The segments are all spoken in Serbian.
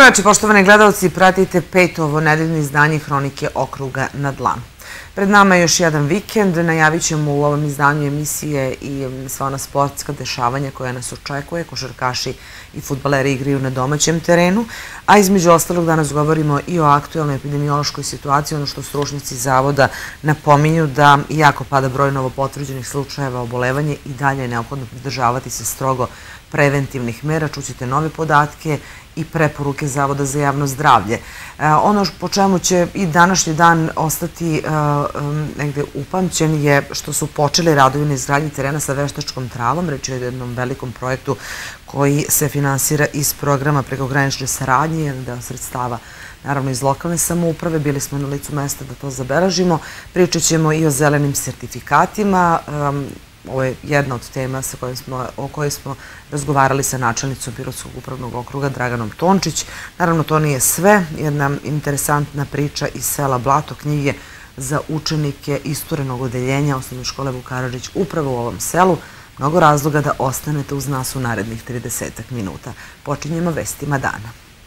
Dobro večer, poštovani gledalci, pratite peto ovo nedeljno izdanje Hronike okruga na dlanu. Pred nama je još jedan vikend, najavit ćemo u ovom izdanju emisije i sva ona sportska dešavanja koja nas očekuje. Košarkaši i fudbaleri igraju na domaćem terenu, a između ostalog danas govorimo i o aktuelnoj epidemiološkoj situaciji, ono što stručnjaci zavoda napominju da iako pada broj novopotvrđenih slučajeva obolevanja i dalje je neophodno pridržavati se strogo preventivnih mera. Čućete nove podatke i preporuke Zavoda za javno zdravlje. Ono po čemu će i današnji dan ostati negde upamćen je što su počeli radovi na izgradnji terena sa veštačkom travom. Reč je o jednom velikom projektu koji se finansira iz programa prekogranične saradnje, jedan deo sredstava naravno iz lokalne samouprave. Bili smo na licu mesta da to zabeležimo. Pričat ćemo i o zelenim sertifikatima. Ovo je jedna od tema o kojoj smo razgovarali sa načelnicom Pirotskog upravnog okruga Draganom Tončić. Naravno, to nije sve. Jedna interesantna priča iz sela Blato, knjige za učenike isturenog odeljenja Osnovne škole Vuk Karadžić upravo u ovom selu. Mnogo razloga da ostanete uz nas u narednih 30 minuta. Počinjemo vestima dana.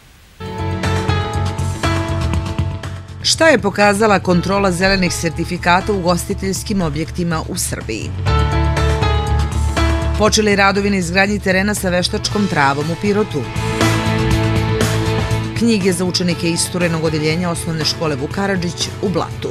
Šta je pokazala kontrola zelenih sertifikata u ugostiteljskim objektima u Srbiji? Počeli radovi na izgradnji terena sa veštačkom travom u Pirotu. Knjige za učenike isturenog odeljenja Osnovne škole Vuk Karadžić u Blatu.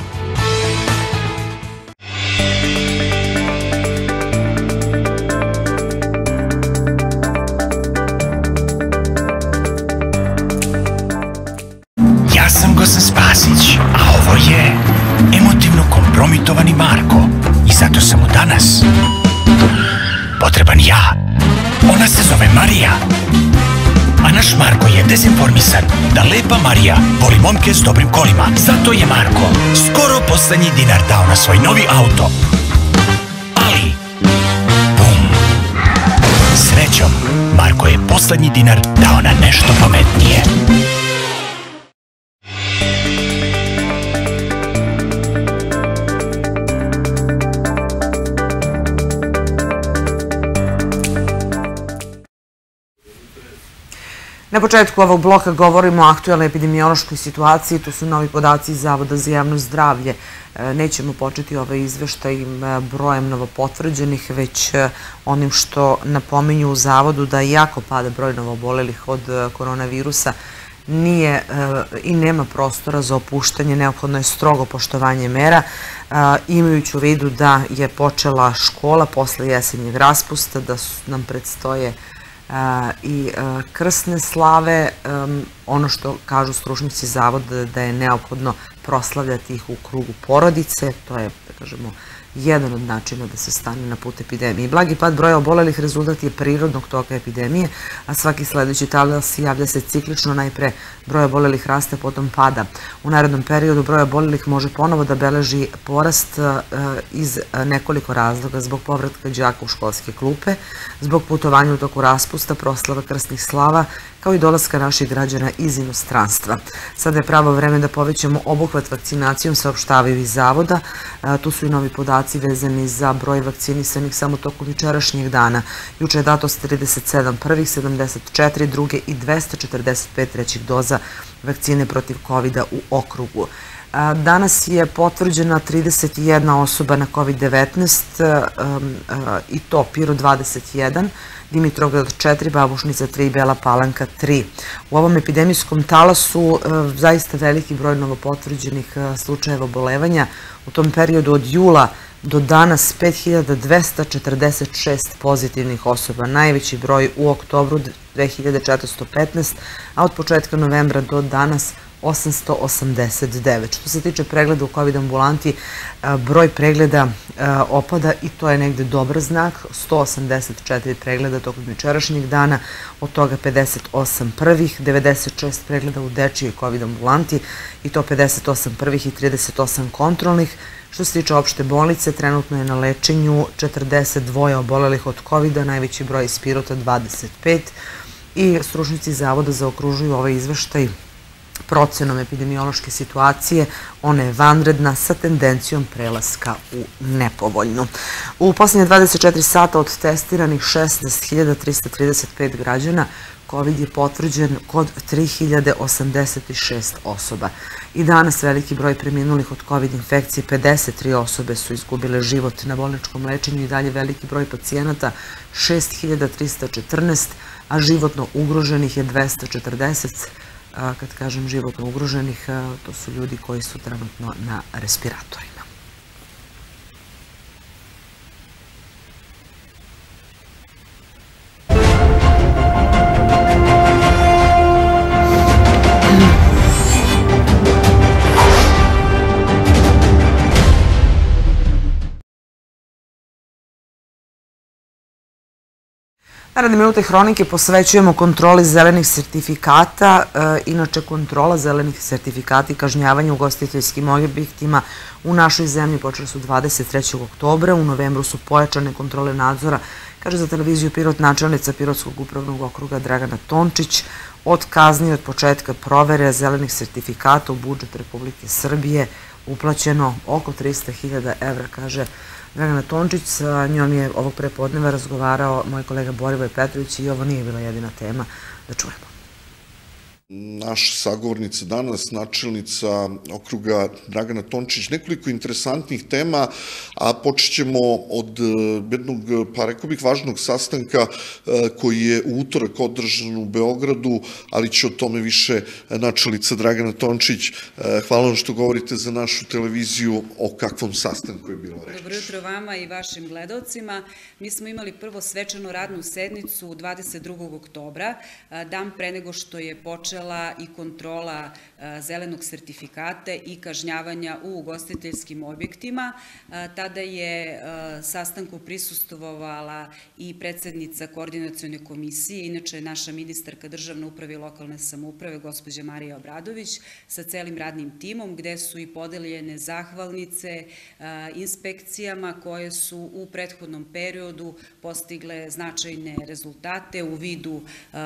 Ja sam Gosan Spasić, a ovo je emotivno kompromitovani Marko. I zato sam mu danas potreban ja. Ona se zove Marija. A naš Marko je dezinformisan da lepa Marija voli momke s dobrim kolima. Zato je Marko skoro poslednji dinar dao na svoj novi auto. Ali, bum, srećom, Marko je poslednji dinar dao na nešto pametnije. Na početku ovog bloka govorimo o aktuelnoj epidemiološkoj situaciji. Tu su novi podaci iz Zavoda za javno zdravlje. Nećemo početi ovaj izveštaj brojem novopotvrđenih, već onim što napominju u Zavodu da iako pada broj novoobolelih od koronavirusa, nije i nema prostora za opuštanje, neophodno je strogo poštovanje mera, imajući u vidu da je počela škola posle jesenjeg raspusta, da nam predstoje i krsne slave. Ono što kažu stručnjaci Zavoda da je neophodno proslavljati ih u krugu porodice, to je, da kažemo, jedan od načina da se stane na put epidemije. Blagi pad broja obolelih rezultat je prirodnog toka epidemije, a svaki sledeći talas javlja se ciklično, najpre broj obolelih raste, potom pada. U narednom periodu broj obolelih može ponovo da beleži porast iz nekoliko razloga: zbog povratka đaka u školske klupe, zbog putovanja u toku raspusta, proslava krsnih slava, kao i dolaska naših građana iz inostranstva. Sada je pravo vreme da povećamo obuhvat vakcinacijom, saopštavaju iz Zavoda. Tu su i novi podaci vezani za broj vakcinisanih samo tokom jučerašnjeg dana. Juče je dato 37 prvih, 74 druge i 245 trećih doza vakcine protiv COVID-a u okrugu. Danas je potvrđena 31 osoba na COVID-19 i to Pirot 21, Dimitrovgrad 4, Babušnica 3 i Bela Palanka 3. U ovom epidemijskom talasu zaista veliki broj novopotvrđenih slučajeva obolevanja. U tom periodu od jula do danas 5246 pozitivnih osoba, najveći broj u oktobru 2415, a od početka novembra do danas 889. Što se tiče pregleda u COVID ambulanti, broj pregleda opada i to je negde dobar znak. 184 pregleda tokom jučerašnjeg dana, od toga 58 prvih, 96 pregleda u dečijoj COVID ambulanti i to 58 prvih i 38 kontrolnih. Što se tiče opšte bolnice, trenutno je na lečenju 42 obolelih od COVID-a, najveći broj iz Pirota 25, i stručnjaci Zavoda zaokružuju ovaj izveštaj procenom epidemiološke situacije. Ona je vanredna sa tendencijom prelaska u nepovoljnu. U poslednje 24 sata od testiranih 16.335 građana COVID je potvrđen kod 3086 osoba. I danas veliki broj preminulih od COVID infekcije, 53 osobe su izgubile život na bolničkom lečenju i dalje veliki broj pacijenata, 6314, a životno ugroženih je 240. Kad kažem životno ugroženih, to su ljudi koji su trenutno na respiratorima. Naredne minute hronike posvećujemo kontroli zelenih sertifikata. Inače, kontrola zelenih sertifikata i kažnjavanje u ugostiteljskim objektima u našoj zemlji počeli su 23. oktobra. U novembru su pojačane kontrole nadzora, kaže za televiziju Pirot načelnica Pirotskog upravnog okruga Dragana Tončić. Od kazni od početka provere zelenih sertifikata u budžet Republike Srbije uplaćeno oko 300.000 evra, kaže Dragana Tončić. Sa njom je ovog prepodneva razgovarao moj kolega Borivoj Petrović i ovo nije bila jedina tema. Da čujemo. Naša sagovornica danas, načelnica okruga Dragana Tončić, nekoliko interesantnih tema, a počet ćemo od jednog, pa rekao bih, važnog sastanka koji je u utorak održan u Beogradu, ali će o tome više načelnica Dragana Tončić. Hvala vam što govorite za našu televiziju o kakvom sastanku je bilo reč. Dobro jutro vama i vašim gledalcima. Mi smo imali prvo svečanu radnu sednicu 22. oktobra, dan pre nego što je počela i kontrola zelenog sertifikata i kažnjavanja u ugostiteljskim objektima. Tada je sastanku prisustvovala i predsednica Koordinacione komisije, inače naša ministarka državne uprave i lokalne samouprave, gospođa Marija Obradović, sa celim radnim timom, gde su i podeljene zahvalnice inspekcijama koje su u prethodnom periodu postigle značajne rezultate u vidu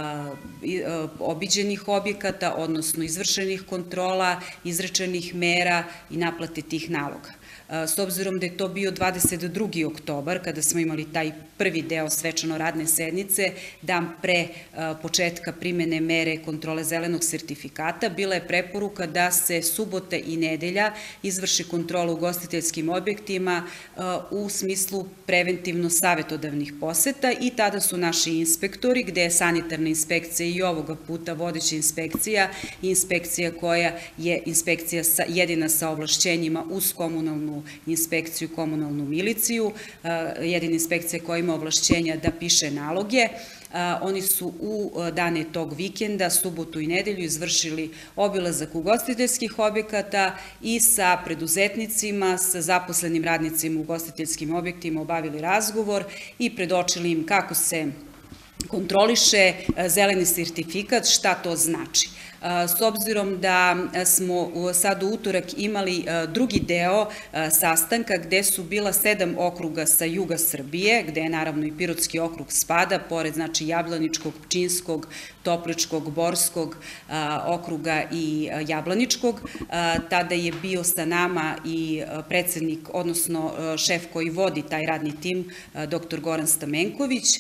obiđenih objekata, odnosno izvršenih kontrola, izrečenih mera i naplate tih naloga. S obzirom da je to bio 22. oktobar, kada smo imali taj prvi deo svečano radne sednice, dan pre početka primene mere kontrole zelenog sertifikata, bila je preporuka da se subota i nedelja izvrši kontrola u ugostiteljskim objektima u smislu preventivno-savetodavnih poseta i tada su naši inspektori, gde je sanitarna inspekcija i ovoga puta vodeća inspekcija i inspekcija koja je inspekcija jedina sa ovlašćenjima uz komunalnu inspekciju, komunalnu miliciju, jedina inspekcija koja ima ovlašćenja da piše naloge. Oni su u dane tog vikenda, subotu i nedelju, izvršili obilazak ugostiteljskih objekata i sa preduzetnicima, sa zaposlenim radnicima u ugostiteljskim objektima obavili razgovor i predočili im kako se kontroliše zeleni sertifikat, šta to znači. S obzirom da smo sad u utorak imali drugi deo sastanka gde su bila 7 okruga sa juga Srbije, gde je naravno i Pirotski okrug spada, pored znači Jablaničkog, Pčinjskog, Topličkog, Borskog okruga i Jablaničkog. Tada je bio sa nama i predsednik, odnosno šef koji vodi taj radni tim, dr. Goran Stamenković.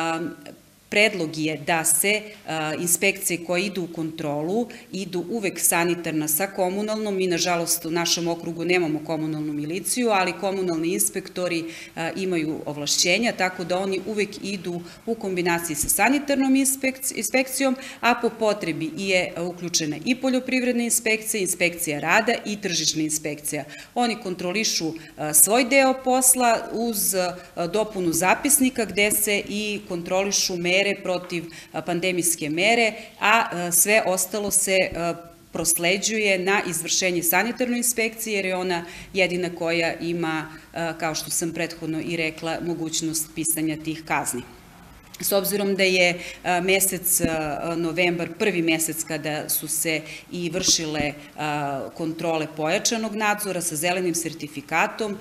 Predlog je da se inspekcije koje idu u kontrolu idu uvek sanitarna sa komunalnom. Mi, nažalost, u našem okrugu nemamo komunalnu miliciju, ali komunalni inspektori imaju ovlašćenja, tako da oni uvek idu u kombinaciji sa sanitarnom inspekcijom, a po potrebi je uključena i poljoprivredna inspekcija, inspekcija rada i tržišna inspekcija. Oni kontrolišu svoj deo posla uz dopunu zapisnika gde se i kontrolišu mere protiv pandemijske mere, a sve ostalo se prosleđuje na izvršenje sanitarnoj inspekcije, jer je ona jedina koja ima, kao što sam prethodno i rekla, mogućnost pisanja tih kazni. S obzirom da je mesec novembar prvi mesec kada su se i vršile kontrole pojačanog nadzora sa zelenim sertifikatom,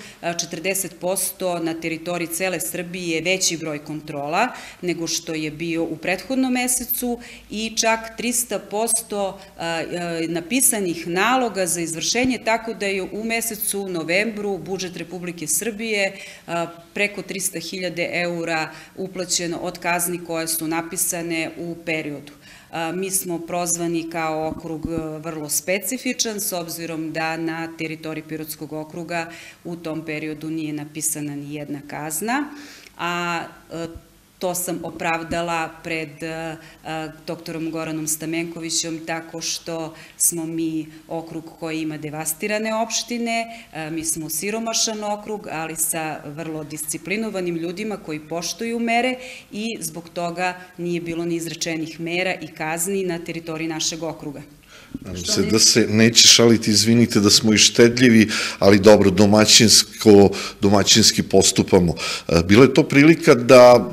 40% na teritoriji cele Srbije je veći broj kontrola nego što je bio u prethodnom mesecu i čak 300% napisanih naloga za izvršenje, tako da je u mesecu novembru budžet Republike Srbije preko 300.000 € uplaćeno od kazni kazni koje su napisane u periodu. Mi smo prozvani kao okrug vrlo specifičan, s obzirom da na teritoriji Pirotskog okruga u tom periodu nije napisana ni jedna kazna, a to sam opravdala pred doktorom Goranom Stamenkovićem tako što smo mi okrug koji ima devastirane opštine, mi smo siromašan okrug, ali sa vrlo disciplinovanim ljudima koji poštuju mere i zbog toga nije bilo ni izrečenih mera i kazni na teritoriji našeg okruga. Nadam se da se neće šaliti, izvinite da smo i štedljivi, ali dobro, domaćinski postupamo. Bila je to prilika da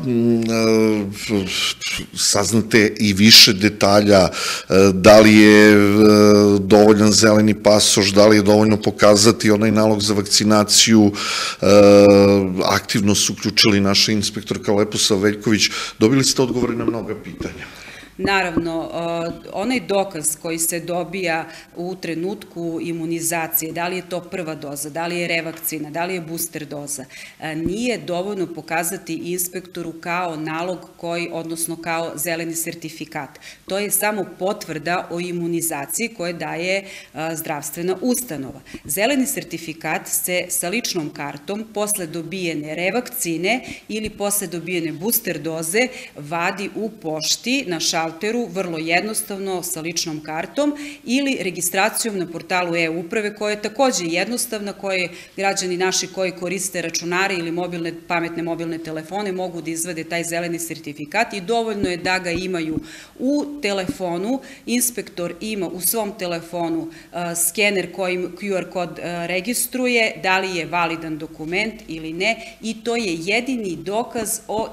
saznate i više detalja, da li je dovoljan zeleni pasoš, da li je dovoljno pokazati onaj nalog za vakcinaciju, aktivno su uključili naša inspektorka Leposa Veljković, dobili ste odgovore na mnoga pitanja. Naravno, onaj dokaz koji se dobija u trenutku imunizacije, da li je to prva doza, da li je revakcina, da li je booster doza, nije dovoljno pokazati inspektoru kao nalog odnosno kao zeleni sertifikat. To je samo potvrda o imunizaciji koje daje zdravstvena ustanova. Zeleni sertifikat se sa ličnom kartom posle dobijene revakcine ili posle dobijene booster doze vadi u pošti na šalteru, vrlo jednostavno sa ličnom kartom ili registracijom na portalu e-uprave koja je takođe jednostavna, koje građani naši koji koriste računare ili pametne mobilne telefone mogu da izvade taj zeleni sertifikat i dovoljno je da ga imaju u telefonu. Inspektor ima u svom telefonu skener kojim QR kod registruje da li je validan dokument ili ne i to je jedini dokaz o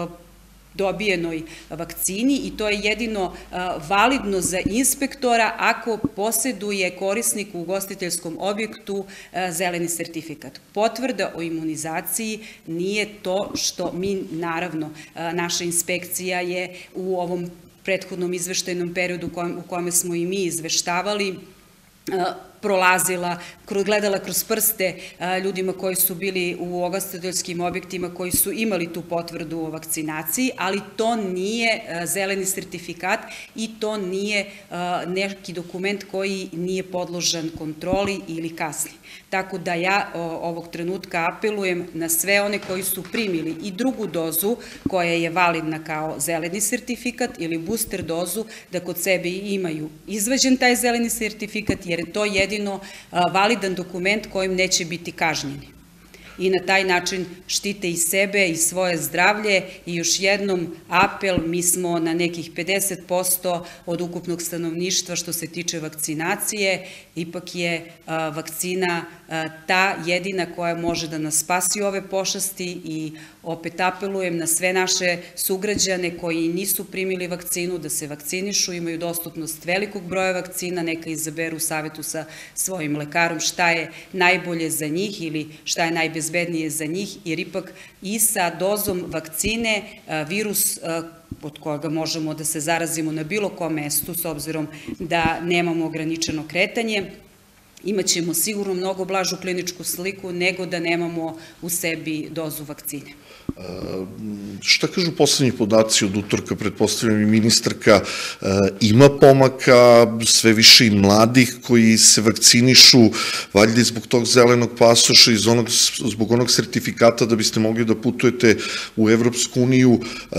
dobijenoj vakcini i to je jedino validno za inspektora ako posjeduje korisnik u ugostiteljskom objektu zeleni sertifikat. Potvrda o imunizaciji nije to što mi, naravno, naša inspekcija je u ovom prethodnom izveštajnom periodu u kome smo i mi izveštavali, prolazila, gledala kroz prste ljudima koji su bili u ugostiteljskim objektima koji su imali tu potvrdu o vakcinaciji, ali to nije zeleni sertifikat i to nije neki dokument koji nije podložan kontroli ili kazni. Tako da ja ovog trenutka apelujem na sve one koji su primili i drugu dozu koja je validna kao zeleni sertifikat ili booster dozu da kod sebe imaju izvađen taj zeleni sertifikat jer je to jedino validan dokument kojim neće biti kažnjeni. I na taj način štite i sebe i svoje zdravlje i još jednom apel, mi smo na nekih 50% od ukupnog stanovništva što se tiče vakcinacije, ipak je vakcina ta jedina koja može da nas spasi ove pošasti i opet apelujem na sve naše sugrađane koji nisu primili vakcinu da se vakcinišu, imaju dostupnost velikog broja vakcina, neka izaberu u savetu sa svojim lekarom šta je najbolje za njih ili šta je najbezbednije za njih, jer ipak i sa dozom vakcine virus od koga možemo da se zarazimo na bilo kom mestu, s obzirom da nemamo ograničeno kretanje, imaćemo sigurno mnogo blažu kliničku sliku nego da nemamo u sebi dozu vakcine. Šta kažu poslednji podaci od utorka, pretpostavljam i ministarka, ima pomaka, sve više i mladih koji se vakcinišu, valjda i zbog tog zelenog pasoša i zbog onog sertifikata da biste mogli da putujete u Evropsku uniju,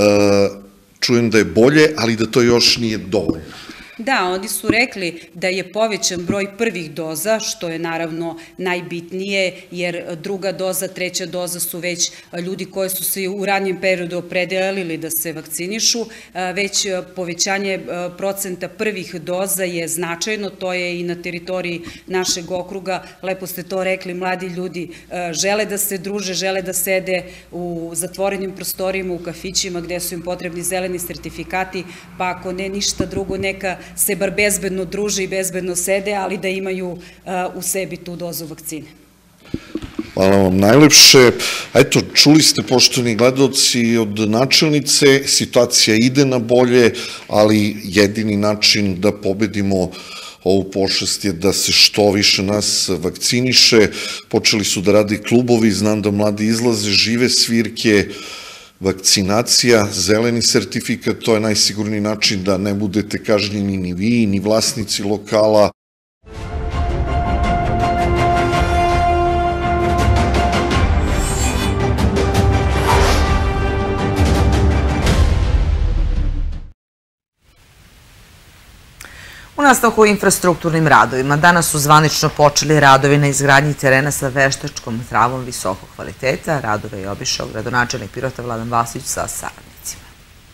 čujem da je bolje, ali da to još nije dovoljno. Da, oni su rekli da je povećan broj prvih doza, što je naravno najbitnije, jer druga doza, treća doza su već ljudi koji su se u ranijem periodu opredelili da se vakcinišu, već povećanje procenta prvih doza je značajno, to je i na teritoriji našeg okruga, lepo ste to rekli, mladi ljudi žele da se druže, žele da sede u zatvorenim prostorijima, u kafićima gde su im potrebni zeleni sertifikati, pa ako ne ništa drugo, neka se bar bezbedno druže i bezbedno sede, ali da imaju u sebi tu dozu vakcine. Hvala vam najlepše. Eto, čuli ste, poštovani gledalci, od načelnice, situacija ide na bolje, ali jedini način da pobedimo ovu pošast je da se što više nas vakciniše. Počeli su da rade klubovi, znam da mladi izlaze, žive svirke, vakcinacija, zeleni sertifikat, to je najsigurniji način da ne budete kažnjeni ni vi, ni vlasnici lokala. U nastavku infrastrukturnim radovima danas su zvanično počeli radovi na izgradnji terena sa veštačkom travom visokog kvaliteta. Radove je obišao gradonačelnik Pirota Vladan Vasić sa saradnicima.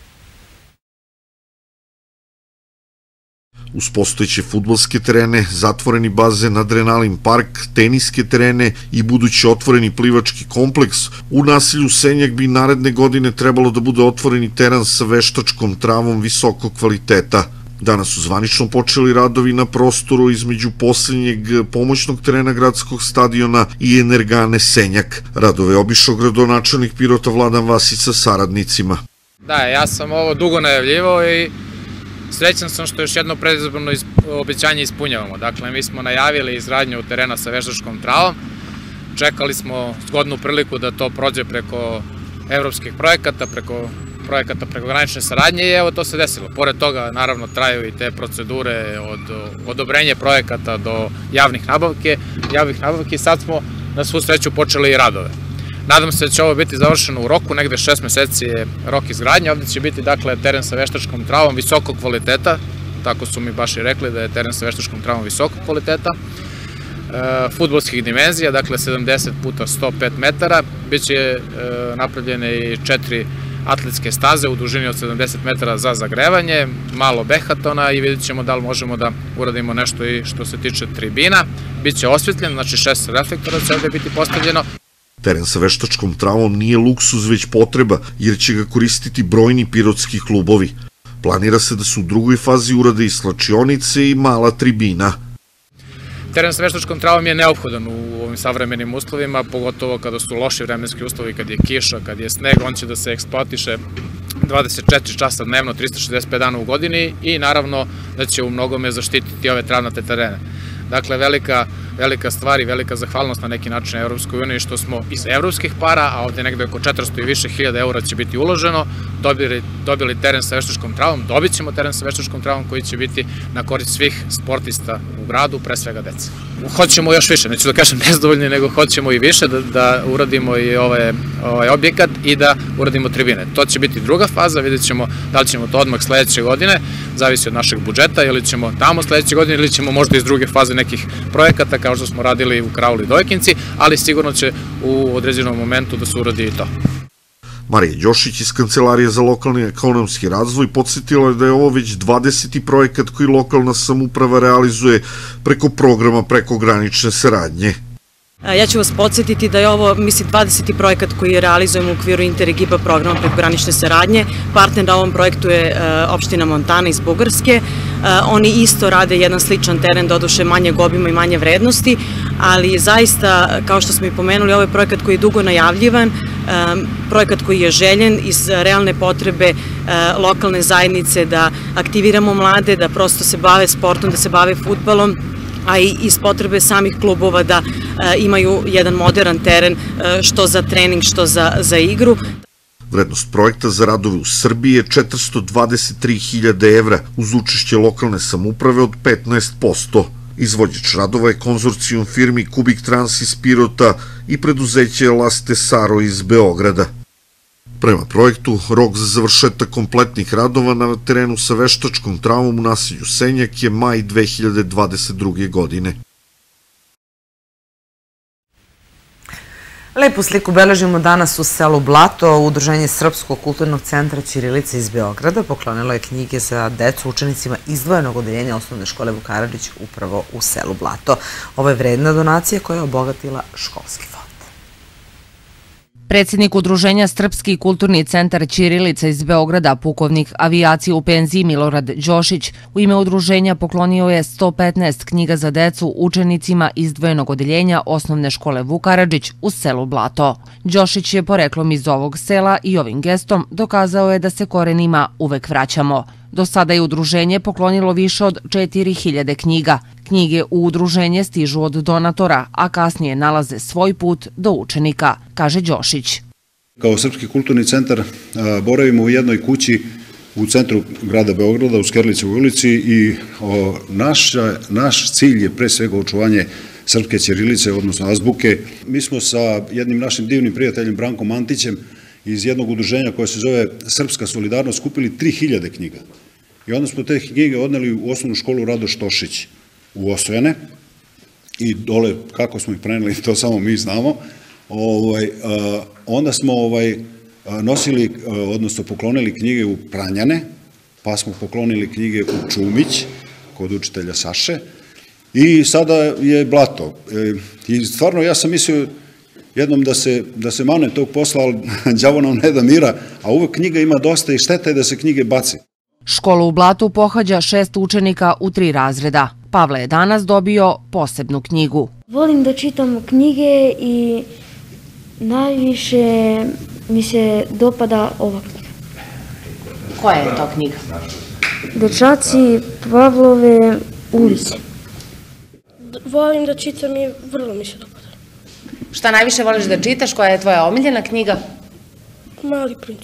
Uz postojeće fudbalske terene, zatvoreni bazen, adrenalin park, teniske terene i budući otvoreni plivački kompleks, u naselju Senjak bi naredne godine trebalo da bude otvoreni teren sa veštačkom travom visokog kvaliteta. Danas su zvanično počeli radovi na prostoru između poslednjeg pomoćnog terena gradskog stadiona i energane Senjak. Radove je obišao gradonačelnik Pirota Vladan Vasić sa saradnicima. Da, ja sam ovo dugo najavljivao i srećan sam što još jedno predizborno obećanje ispunjavamo. Dakle, mi smo najavili izgradnju terena sa veštačkom travom. Čekali smo zgodnu priliku da to prođe preko evropskih projekata, preko prekogranične saradnje i evo to se desilo. Pored toga, naravno, traju i te procedure od odobrenja projekata do javnih nabavke i sad smo na svu sreću počeli i radove. Nadam se da će ovo biti završeno u roku, negde 6 meseci je rok izgradnje. Ovde će biti, dakle, teren sa veštačkom travom visokog kvaliteta, tako su mi baš i rekli da je teren sa veštačkom travom visokog kvaliteta, fudbalskih dimenzija, dakle 70 puta 105 metara, biće napravljene i 4 atletske staze u dužini od 70 metara za zagrevanje, malo behatona i vidjet ćemo da li možemo da uradimo nešto i što se tiče tribina. Biće osvetljen, znači 6 reflektora će ovde biti postavljeno. Teren sa veštačkom travom nije luksuz, već potreba, jer će ga koristiti brojni pirotski klubovi. Planira se da se u drugoj fazi urade i slačionice i mala tribina. Teren sa veštačkom travom je neophodan u ovim savremenim uslovima, pogotovo kada su loši vremenski uslovi, kad je kiša, kad je sneg, on će da se eksploatiše 24 časa dnevno, 365 dana u godini i naravno da će u mnogome zaštititi ove travnate terene. Dakle, velika stvar i velika zahvalnost na neki način Evropskoj uniji što smo iz evropskih para, a ovde negde oko 400 i više hiljada eura će biti uloženo, dobili teren sa veštačkom travom, dobit ćemo teren sa veštačkom travom koji će biti na korist svih sportista u gradu, pre svega dece. Hoćemo još više, neću da kažem nezdovoljni, nego hoćemo i više da uradimo i ovaj objekat i da uradimo tribine. To će biti druga faza, vidjet ćemo da li ćemo to odmah sledeće godine, zavisi od našeg budžeta, ili ćemo tamo sledeće godine ili ćemo možda iz druge faze nekih projekata kao što smo radili u Krauli Dojkinci, ali sigurno će u određenom momentu da se uradi i to. Marija Đošić iz Kancelarije za lokalni ekonomski razvoj podsjetila je da je ovo već 20. projekat koji lokalna samouprava realizuje preko programa prekogranične saradnje. Ja ću vas podsjetiti da je ovo, mislim, 20. projekat koji realizujemo u okviru Interregiba programa prekogranične saradnje. Partner na ovom projektu je opština Montana iz Bugarske. Oni isto rade jedan sličan teren, doduše manjeg obima i manje vrednosti, ali zaista, kao što smo i pomenuli, ovo je projekat koji je dugo najavljivan, projekat koji je željen iz realne potrebe lokalne zajednice da aktiviramo mlade, da prosto se bave sportom, da se bave fudbalom, a i iz potrebe samih klubova da imaju jedan modern teren što za trening, što za igru. Vrednost projekta za radove u Srbiji je 423.000 evra uz učešće lokalne samouprave od 15%. Izvođač radova je konzorcijum firmi Kubik Trans iz Pirota i preduzeće Laste Saro iz Beograda. Prema projektu, rok za završetak kompletnih radova na terenu sa veštačkom travom u naselju Senjak je maj 2022. godine. Lepu sliku beležimo danas u selu Blato. Udruženje Srpskog kulturnog centra Ćirilica iz Beograda poklonilo je knjige za decu učenicima izdvojenog odeljenja osnovne škole Vuk Karadžić upravo u selu Blato. Ovo je vredna donacija koja je obogatila školski fond. Predsjednik Udruženja Srpski kulturni centar Ćirilica iz Beograda, pukovnik avijacije u penziji Milorad Đošić, u ime udruženja poklonio je 115 knjiga za decu učenicima izdvojenog odeljenja osnovne škole Vuk Karadžić u selu Blato. Đošić je poreklom iz ovog sela i ovim gestom dokazao je da se korenima uvek vraćamo. Do sada je udruženje poklonilo više od 4000 knjiga. Knjige u udruženje stižu od donatora, a kasnije nalaze svoj put do učenika, kaže Đošić. Kao Srpski kulturni centar boravimo u jednoj kući u centru grada Beograda, u Skerlicevoj ulici i naš cilj je pre svega očuvanje srpske ćirilice, odnosno azbuke. Mi smo sa jednim našim divnim prijateljem Brankom Antićem iz jednog udruženja koje se zove Srpska solidarnost skupili 3000 knjiga. I onda smo te knjige odneli u osnovnu školu Radoš Tošić u Osojane i dole kako smo ih preneli, to samo mi znamo. Onda smo nosili, odnosno poklonili knjige u Pranjane, pa smo poklonili knjige u Čumić, kod učitelja Saše, i sada je Blato. I stvarno ja sam mislio jednom da se manem tog posla, ali đavo nam ne da mira, a uvek knjiga ima dosta i šteta je da se knjige baci. Školu u Blatu pohađa 6 učenika u 3 razreda. Pavle je danas dobio posebnu knjigu. Volim da čitam knjige i najviše mi se dopada ova knjiga. Koja je to knjiga? Dečaci Pavlove ulice. Volim da čitam i vrlo mi se dopada. Šta najviše voliš da čitaš? Koja je tvoja omiljena knjiga? Mali princ.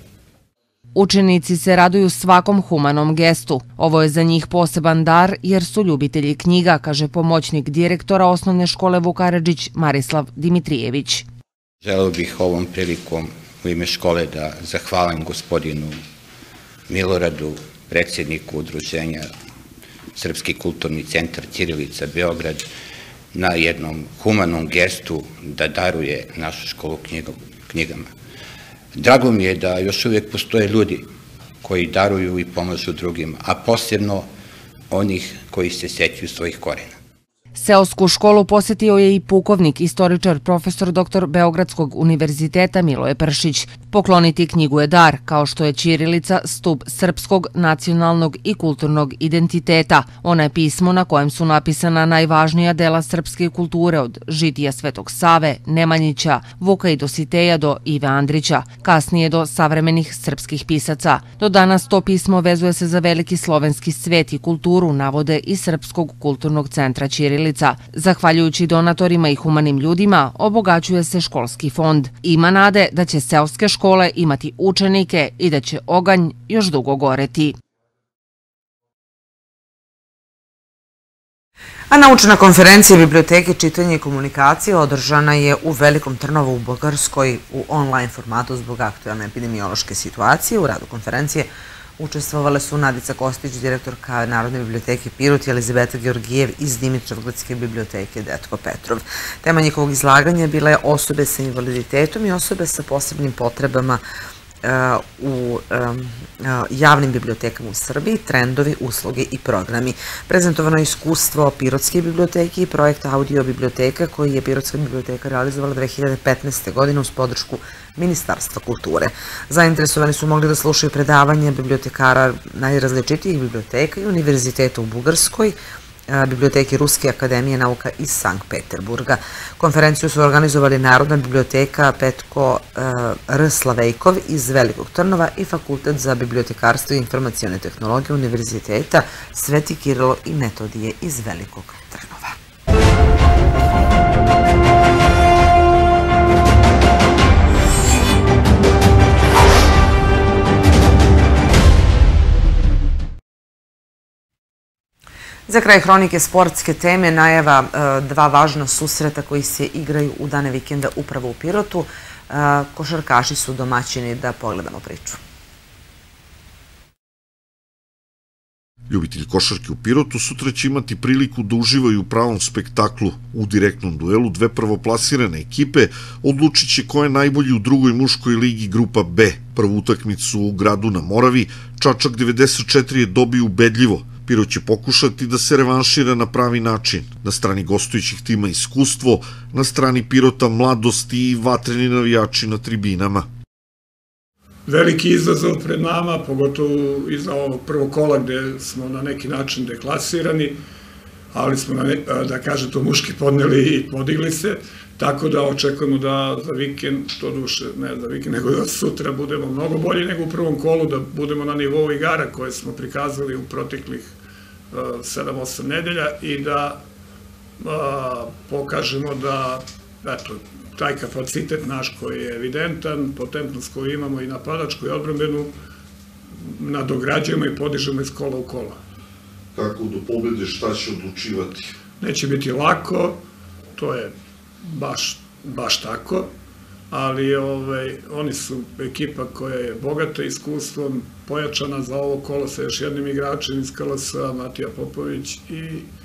Učenici se raduju svakom humanom gestu. Ovo je za njih poseban dar jer su ljubitelji knjiga, kaže pomoćnik direktora osnovne škole Vuk Karadžić Marislav Dimitrijević. Želeo bih ovom prilikom u ime škole da zahvalim gospodinu Miloradu, predsjedniku udruženja Srpski kulturni centar Ćirilica Beograd, na jednom humanom gestu da daruje našu školu knjigama. Drago mi je da još uvijek postoje ljudi koji daruju i pomažu drugima, a posebno onih koji se sećaju svojih korena. Seosku školu posjetio je i pukovnik, istoričar, profesor dr. Beogradskog univerziteta Miloje Pršić. Pokloniti knjigu je dar, kao što je ćirilica stub srpskog, nacionalnog i kulturnog identiteta. Ona je pismo na kojem su napisana najvažnija dela srpske kulture od Žitija Svetog Save, Nemanjića, Vuka i Dositeja do Ive Andrića, kasnije do savremenih srpskih pisaca. Do danas to pismo vezuje se za veliki slovenski svet i kulturu, navode iz Srpskog kulturnog centra Ćirilica. Zahvaljujući donatorima i humanim ljudima, obogaćuje se školski fond. Ima nade da će seoske škole imati učenike i da će oganj još dugo goreti. A naučna konferencija Biblioteke čitanja i komunikacije održana je u Velikom Trnovu u Bugarskoj u online formatu zbog aktualne epidemiološke situacije. U radu konferencije učestvovale su Nadica Kostić, direktorka Narodne biblioteke Pirot, i Elizabeta Georgijev iz Dimitrovgradske biblioteke Detko Petrov. Tema njihovog izlaganja bila je osobe sa invaliditetom i osobe sa posebnim potrebama u javnim bibliotekama u Srbiji, trendovi, usluge i programi. Prezentovano je iskustvo Pirotske biblioteke i projekt Audio biblioteka koji je Pirotska biblioteka realizovala 2015. godine uz podršku Ministarstva kulture. Zainteresovani su mogli da slušaju predavanje bibliotekara najrazličitijih biblioteka i univerziteta u Bugarskoj, Biblioteke Ruske akademije nauka iz Sankt Peterburga. Konferenciju su organizovali Narodna biblioteka Petko R. Slavejkov iz Velikog Trnova i Fakultet za bibliotekarstvo i informacione tehnologije Univerziteta Sveti Kirilo i Metodije iz Velikog Trnova. Za kraj hronike sportske teme najava 2 važna susreta koji se igraju u dane vikenda upravo u Pirotu. Košarkaši su domaćini, da pogledamo priču. Ljubitelji košarke u Pirotu sutra će imati priliku da uživaju u pravom spektaklu. U direktnom duelu 2 prvoplasirane ekipe odlučit će ko je najbolji u drugoj muškoj ligi Grupa B. Prvu utakmicu u gradu na Moravi Čačak 94 je dobio ubedljivo. Pirot će pokušati da se revanšira na pravi način. Na strani gostujućih tima iskustvo, na strani Pirota mladost i vatreni navijači na tribinama. Veliki izazov pred nama, pogotovo iza ovog prvog kola gde smo na neki način deklasirani, ali smo, da kažem to, muški podneli i podigli se, tako da očekujemo da za vikend, to duše ne za vikend, nego da sutra budemo mnogo bolji nego u prvom kolu, da budemo na nivou igara koje smo prikazali u proteklih 7-8 nedelja i da pokažemo da, eto, taj kapacitet naš koji je evidentan, potentnost koju imamo i napadačku i odbrambenu, nadograđujemo i podižemo iz kola u kola. Kako do pobede, šta će odlučivati? Neće biti lako, to je baš tako, ali oni su ekipa koja je bogata iskustvom, pojačana za ovo kolo sa još jednim igračem iz KLS-a, Matija Popović, i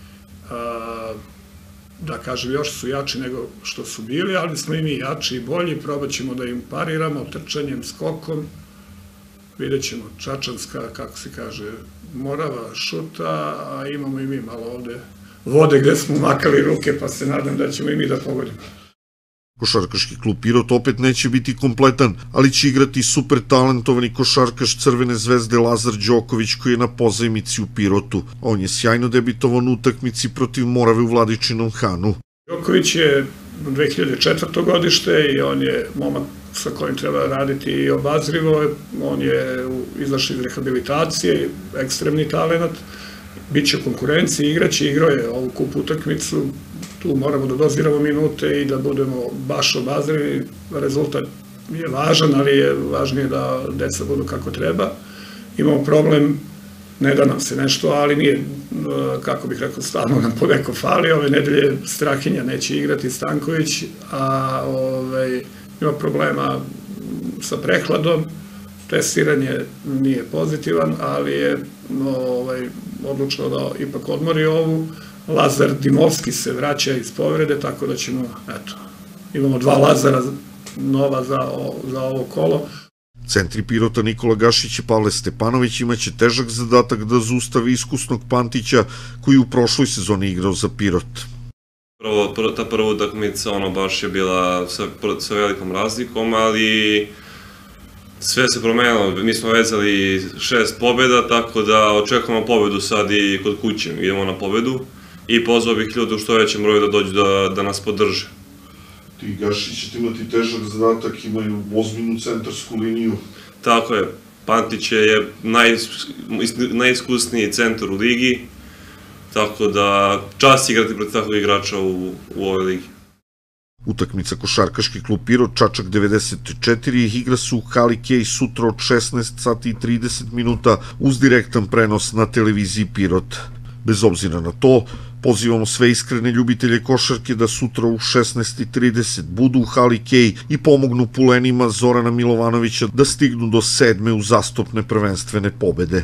da kažem, još su jači nego što su bili, ali smo i mi jači i bolji, probat ćemo da im pariramo trčanjem, skokom, vidjet ćemo Čačanska, kako se kaže, Morava šuta, a imamo i mi malo ovde vode gde smo makali ruke, pa se nadam da ćemo i mi da pogodimo. Košarkaški klub Pirot opet neće biti kompletan, ali će igrati super talentovani košarkaš Crvene zvezde Lazar Đoković, koji je na pozajmici u Pirotu. On je sjajno debitovan u utakmici protiv Morave u Vladičinom Hanu. Đoković je 2004. godište i on je momak sa kojim treba raditi i obazrivo. On je izašao iz rehabilitacije, ekstremni talent, bit će u konkurenciji, igraće, igrao je ovu kup utakmicu. Tu moramo da doziramo minute i da budemo baš obazrivi. Rezultat je važan, ali je važnije da deca budu kako treba. Imamo problem, ne da nam se nešto, ali nije, kako bih rekao, stalno nam poneko fali. Ove nedelje Strahinja neće igrati, Stanković, a ima problema sa prehladom. Testiranje nije pozitivan, ali je odlučilo da ipak odmori ovu. Lazar Dimovski se vraća iz povrede, tako da ćemo, eto, imamo 2 Lazara nova za ovo kolo. Centri Pirota Nikola Gašić i Pavle Stepanović imaće težak zadatak da zaustavi iskusnog Pantića, koji u prošloj sezoni igrao za Pirot. Ta prva utakmica, baš je bila sa velikom razlikom, ali sve se promenilo. Mi smo vezali 6 pobjeda, tako da očekujemo pobedu sad i kod kuće. Idemo na pobedu i pozvao bih ljude u što većem broju da dođu da nas podrže. Ti Gašić ćete imati težak zadatak, imaju ozbiljnu centarsku liniju. Tako je. Pantić je najiskusniji centar u ligi, tako da čast igrati pred takvog igrača u ovoj ligi. Utakmica košarkaški klub Pirot Čačak 94 igra se u hali Kej sutra od 16 sati i 30 minuta uz direktan prenos na televiziji Pirot. Bez obzira na to, pozivamo sve iskrene ljubitelje košarke da sutra u 16:30 budu u hali Kej i pomognu pulenima Zorana Milovanovića da stignu do 7. uzastopne prvenstvene pobede.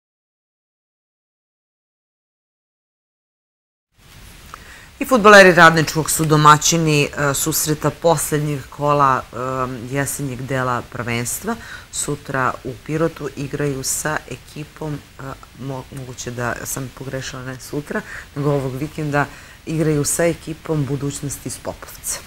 I fudbaleri Radničkog su domaćini susreta poslednjeg kola jesenjeg dela prvenstva. Sutra u Pirotu igraju sa ekipom, moguće da sam pogrešala, ne sutra, nego ovog vikenda, igraju sa ekipom Budućnosti iz Popovca.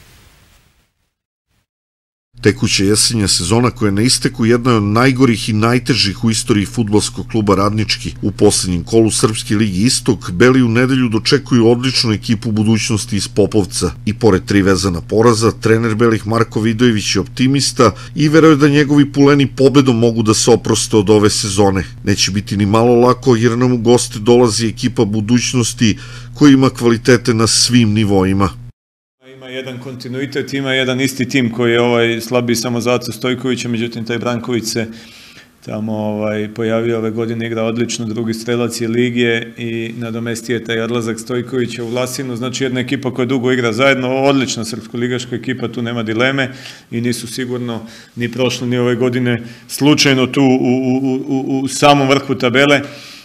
Tekuća jesenja sezona koja je na isteku jedna od najgorih i najtežih u istoriji fudbalskog kluba Radnički. U poslednjem kolu Srpske ligi Istok Beli u nedelju dočekuju odličnu ekipu Budućnosti iz Popovca i pored 3 vezana poraza, trener Belih Marko Vidojević je optimista i veruje da njegovi puleni pobedom mogu da se oproste od ove sezone. Neće biti ni malo lako jer nam u goste dolazi ekipa Budućnosti koja ima kvalitete na svim nivoima. Jedan kontinuitet, ima jedan isti tim koji je slabiji samo za Acu Stojkovića, međutim taj Branković se tamo pojavio ove godine, igra odlično, drugi strelac je Ligije i nadomestio je taj odlazak Stojkovića u Vlasinu, znači jedna ekipa koja dugo igra zajedno, odlična srpsko-ligaška ekipa, tu nema dileme i nisu sigurno ni prošle ni ove godine slučajno tu u samom vrhu tabele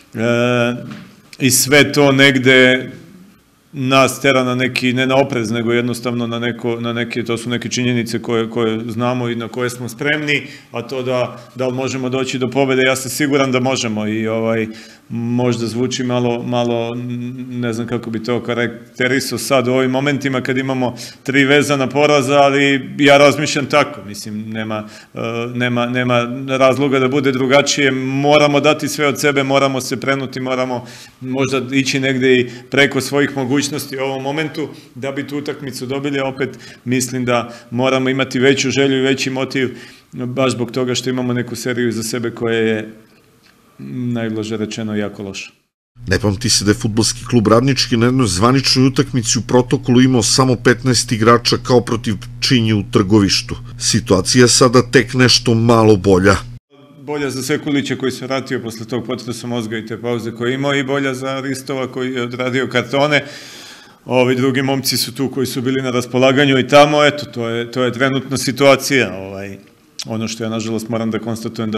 i sve to negde nas tera na neki, ne na oprez, nego jednostavno na neke, to su neke činjenice koje znamo i na koje smo spremni, a to da li možemo doći do pobede, ja sam siguran da možemo i možda zvuči malo, ne znam kako bi to karakterisao sad u ovim momentima kad imamo 3 vezana poraza, ali ja razmišljam tako, mislim, nema razloga da bude drugačije, moramo dati sve od sebe, moramo se prenuti, moramo možda ići negde i preko svojih mogućnosti u ovom momentu da bi tu utakmicu dobili, a opet mislim da moramo imati veću želju i veći motiv, baš zbog toga što imamo neku seriju za sebe koja je najblaže rečeno jako loša. Ne pamti se da je fudbalski klub Radnički na jednoj zvaničnoj utakmici u protokolu imao samo 15 igrača kao protiv Činje u Trgovištu. Situacija je sada tek nešto malo bolja. Bolja za Sekulića koji se vratio posle tog potresa mozga i te pauze koje je imao i bolja za Ristova koji je odradio kartone. Ovi drugi momci su tu koji su bili na raspolaganju i tamo, eto, to je trenutna situacija. Ono što ja, nažalost, moram da konstatujem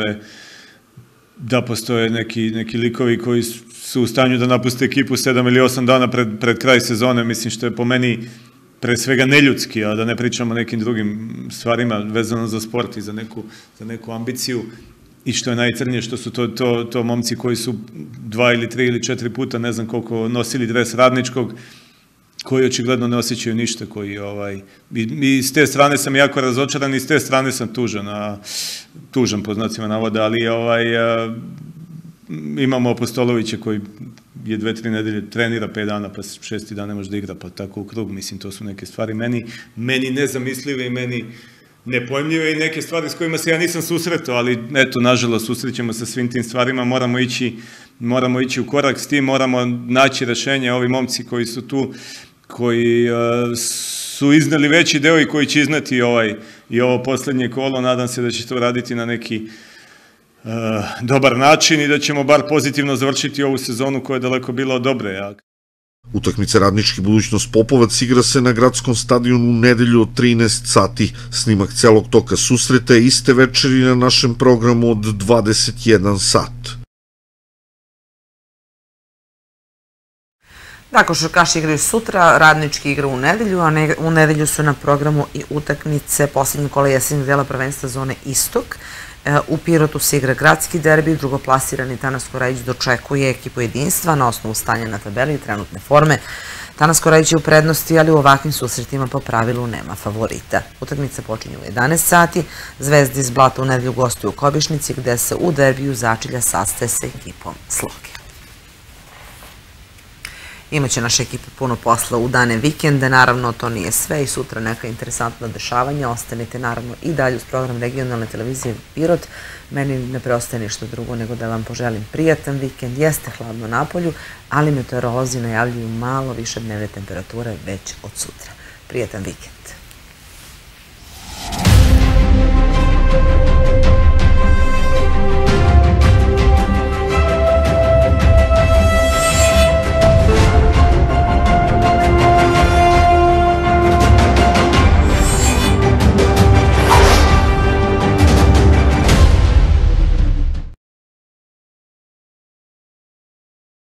da postoje neki likovi koji su u stanju da napuste ekipu 7 ili 8 dana pred kraj sezone, mislim što je po meni pre svega neljudski, a da ne pričamo o nekim drugim stvarima vezano za sport i za neku ambiciju. I što je najcrnije, što su to momci koji su 2 ili 3 ili 4 puta, ne znam koliko, nosili dres Radničkog, koji očigledno ne osjećaju ništa, i s te strane sam jako razočaran i s te strane sam tužan po znacima navoda, ali imamo Apostolovića koji je 2-3 nedelje trenira 5 dana, pa 6. dan ne može da igra, pa tako u krug, mislim, to su neke stvari meni nezamislive i meni nepojmljive i neke stvari s kojima se ja nisam susretao, ali eto, nažalost, susrećemo sa svim tim stvarima, moramo ići u korak s tim, moramo naći rešenje, ovi momci koji su tu, koji su izneli veći deo i koji će izneti i ovo poslednje kolo, nadam se da će to raditi na neki dobar način i da ćemo bar pozitivno završiti ovu sezonu koja je daleko bila od dobre. Utakmica Radnički budućnost Popovac igra se na gradskom stadionu u nedelju od 13 sati. Snimak celog toka susreta je iste večeri na našem programu od 21 sat. Da, košarkaši igraju sutra, Radnički igra u nedelju, a u nedelju su na programu i utakmice poslednje kola jesenjeg dela prvenstva zone Istok. U Pirotu se igra gradski derbi, drugoplasirani Tanasko Radić dočekuje ekipu Jedinstva na osnovu stanja na tabeli i trenutne forme. Tanasko Radić je u prednosti, ali u ovakvim susretima po pravilu nema favorita. Utakmica počinje u 11 sati, Zvezda iz Blata u nedelju gostuje u Kobišnici, gde se u derbiju začelja sastaje sa ekipom Sloge. Imaće naša ekipa puno posla u dane vikende, naravno to nije sve i sutra neka interesantna dešavanja. Ostanite naravno i dalje uz program regionalne televizije Pirot. Meni ne preostaje ništa drugo nego da vam poželim prijatan vikend. Jeste hladno napolju, ali meteorolozi najavljuju malo više dnevne temperature već od sutra. Prijatan vikend.